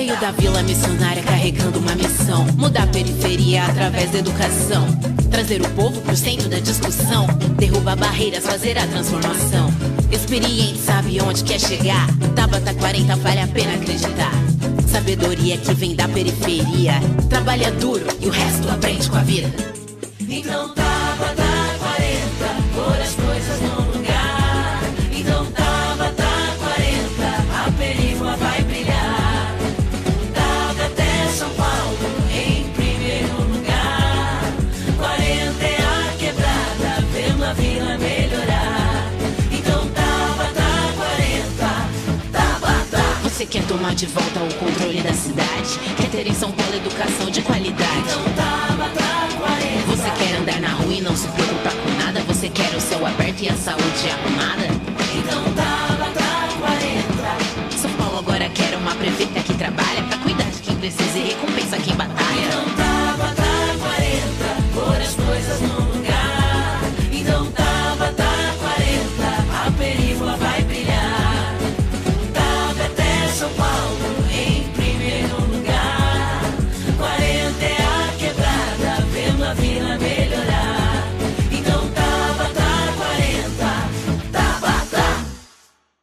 Veio da vila missionária carregando uma missão: mudar a periferia através da educação, trazer o povo pro centro da discussão, derrubar barreiras, fazer a transformação. Experiente sabe onde quer chegar, Tabata 40 vale a pena acreditar. Sabedoria que vem da periferia, trabalha duro e o resto aprende com a vida. Então Tabata 40, pôr as coisas no lugar. Então Tabata 40, a perifla vai brilhar. Tabata até São Paulo em primeiro lugar. 40 é a quebrada, vendo a vila melhorar. Então Tabata 40, Tabata. Você quer tomar de volta o controle da cidade? Quer ter em São Paulo educação de qualidade? Então Tabata 40. Você quer andar na rua e não se preocupar com nada? Você quer o céu aberto e a saúde arrumada? Então Tabata 40. São Paulo agora quer uma prefeita que trabalha pra cuidar de quem precisa e recompensa quem batalha. Então,